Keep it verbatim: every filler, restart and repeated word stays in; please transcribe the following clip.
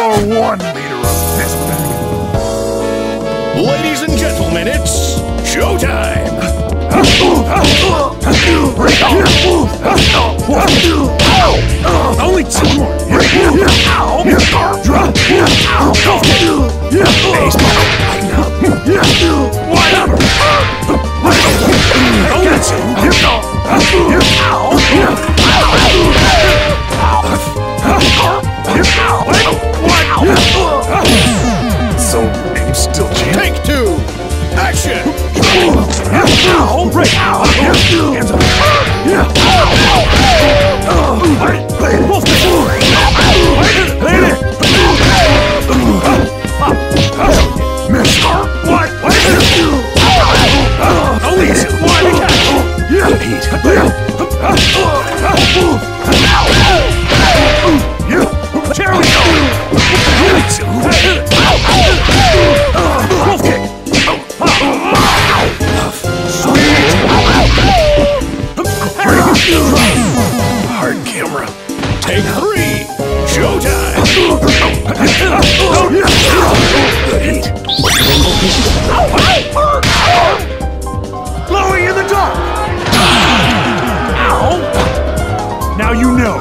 for one liter of this bag. Ladies and gentlemen, it's showtime! Only two more. Whatever. Only two. So, I'm still jamming. Take two! Action! Hands up. Mister, what? What? Only two. One catch. Heat. Cherry. Only two. Wolf kick. Hard camera. Take three! Showtime! The heat. Glowing in the dark. Ow! Now you know.